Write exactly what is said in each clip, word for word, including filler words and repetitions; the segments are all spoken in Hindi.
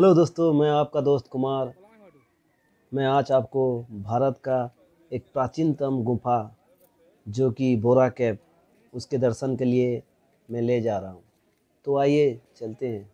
हेलो दोस्तों, मैं आपका दोस्त कुमार। मैं आज आपको भारत का एक प्राचीनतम गुफा जो कि बोरा कैव, उसके दर्शन के लिए मैं ले जा रहा हूँ। तो आइए चलते हैं।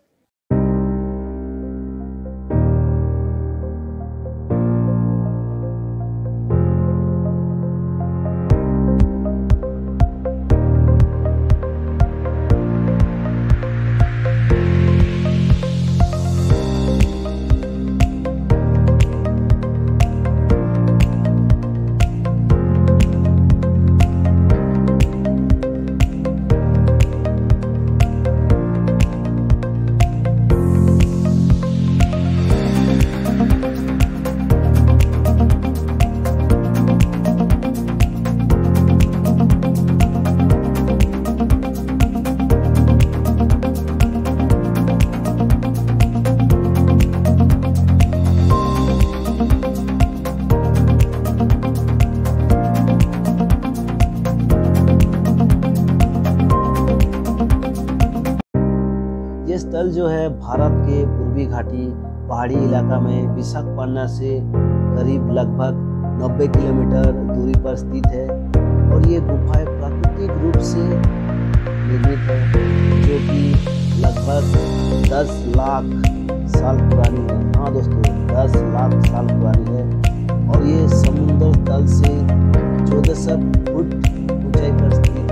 ये स्थल जो है भारत के पूर्वी घाटी पहाड़ी इलाका में विशाखापट्टनम से करीब लगभग नब्बे किलोमीटर दूरी पर स्थित है और ये गुफाएं प्राकृतिक रूप से निर्मित है, जो कि लगभग दस लाख साल पुरानी है। हाँ दोस्तों, दस लाख साल पुरानी है और ये समुद्र तल से चौदह सौ फुट ऊंचाई पर स्थित है।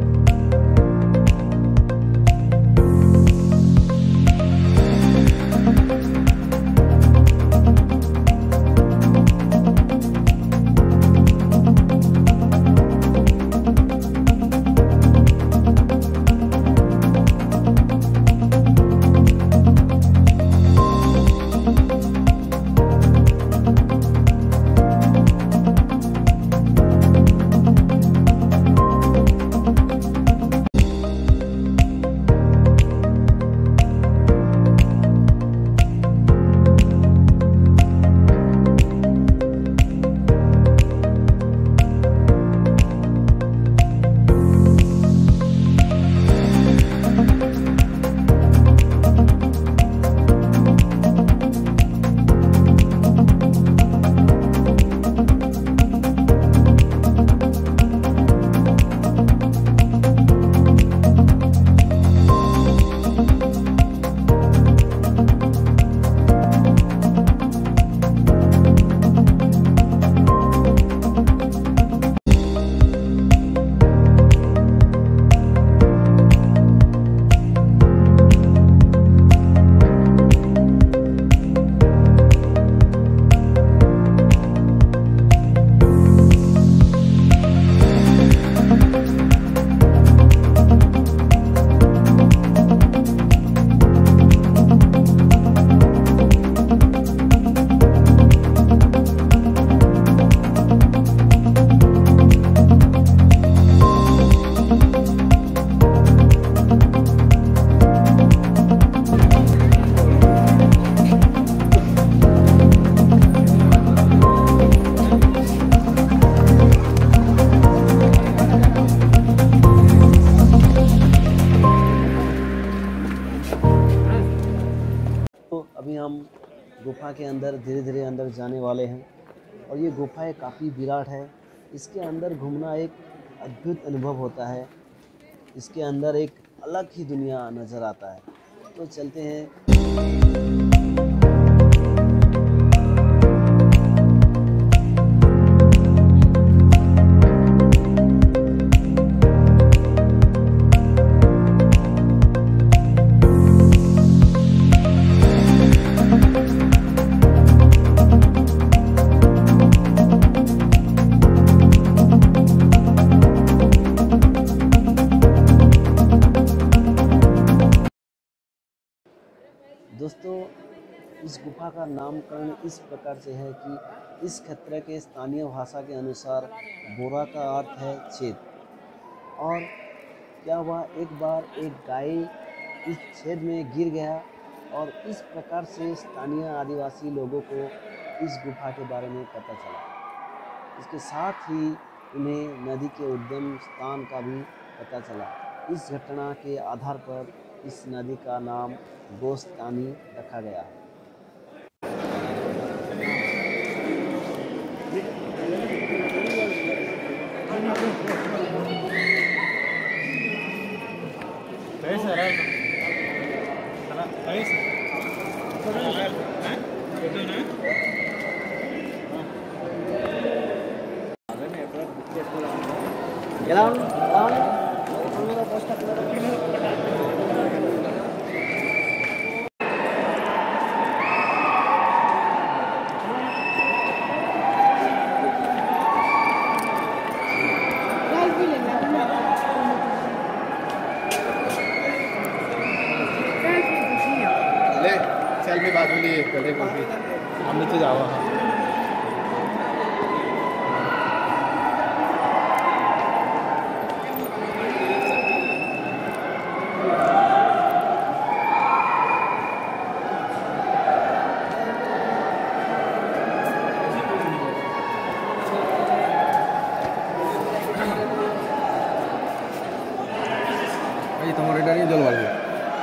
तो अभी हम गुफा के अंदर धीरे धीरे अंदर जाने वाले हैं और ये गुफाएं काफ़ी विराट है। इसके अंदर घूमना एक अद्भुत अनुभव होता है। इसके अंदर एक अलग ही दुनिया नज़र आता है। तो चलते हैं। दोस्तों, इस गुफा का नामकरण इस प्रकार से है कि इस क्षेत्र के स्थानीय भाषा के अनुसार बोरा का अर्थ है छेद। और क्या हुआ, एक बार एक गाय इस छेद में गिर गया और इस प्रकार से स्थानीय आदिवासी लोगों को इस गुफा के बारे में पता चला। इसके साथ ही उन्हें नदी के उद्गम स्थान का भी पता चला। इस घटना के आधार पर इस नदी का नाम गोस्तानी रखा गया। सेल्फी बाजूली कडे कोणती आम्ही ते जावं हा এই তোমার এটা নিয়ে জল বাড়বে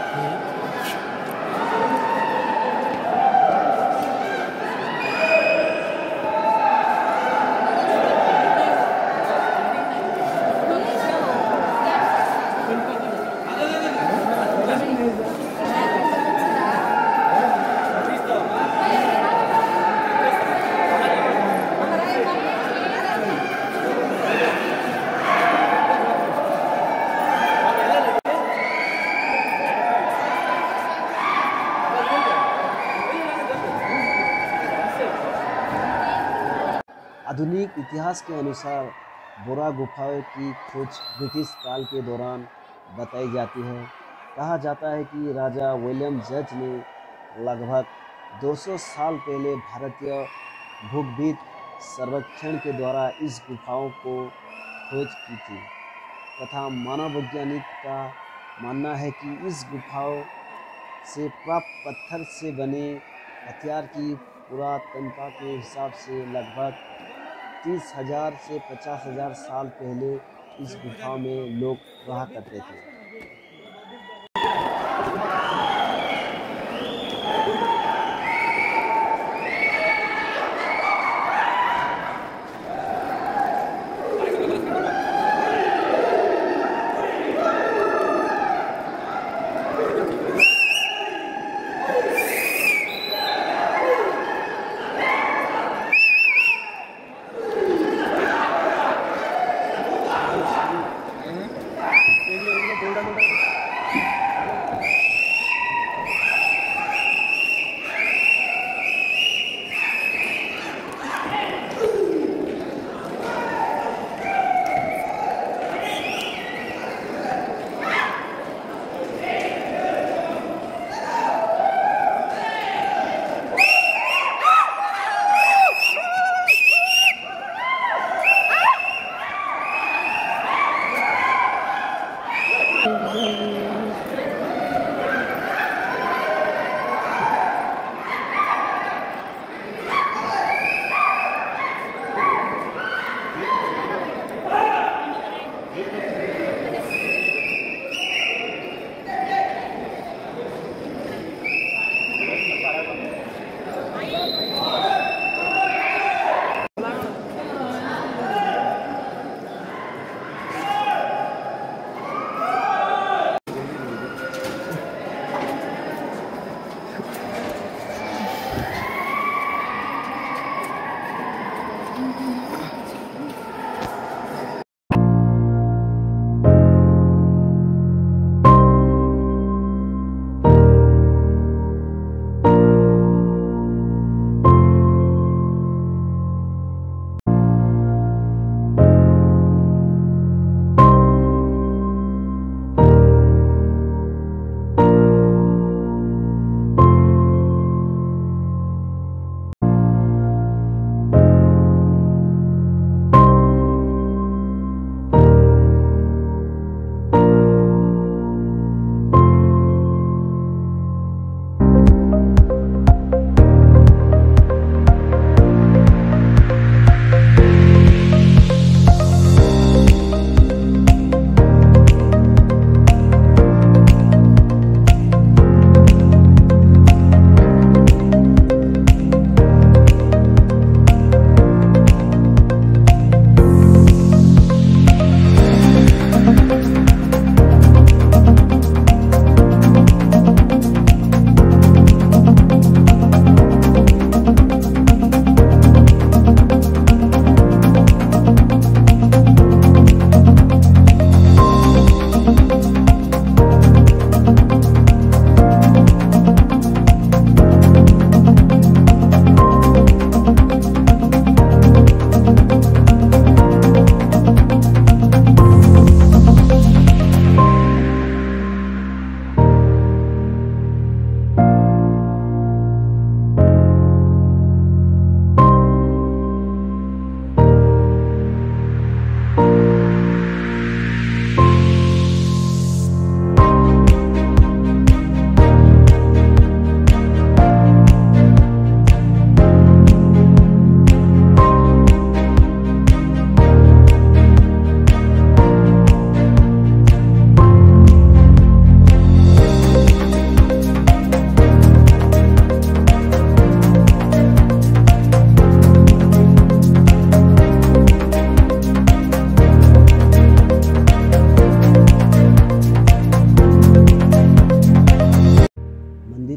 आधुनिक इतिहास के अनुसार बोरा गुफाओं की खोज ब्रिटिश काल के दौरान बताई जाती है। कहा जाता है कि राजा विलियम जज ने लगभग दो सौ साल पहले भारतीय भूविज्ञ सर्वेक्षण के द्वारा इस गुफाओं को खोज की थी तथा मानव वैज्ञानिक का मानना है कि इस गुफाओं से प्राप्त पत्थर से बने हथियार की पुरातनता के हिसाब से लगभग तीस हजार से पचास हजार साल पहले इस गुफा में लोग रहा करते थे।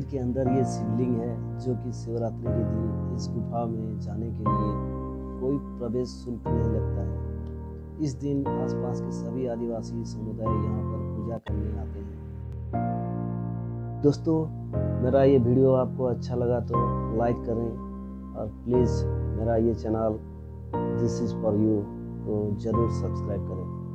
के अंदर ये शिवलिंग है, जो कि शिवरात्रि के दिन इस गुफा में जाने के लिए कोई प्रवेश शुल्क नहीं लगता है। इस दिन आसपास के सभी आदिवासी समुदाय यहाँ पर पूजा करने आते हैं। दोस्तों, मेरा ये वीडियो आपको अच्छा लगा तो लाइक करें और प्लीज़ मेरा ये channel this is for you को ज़रूर सब्सक्राइब करें।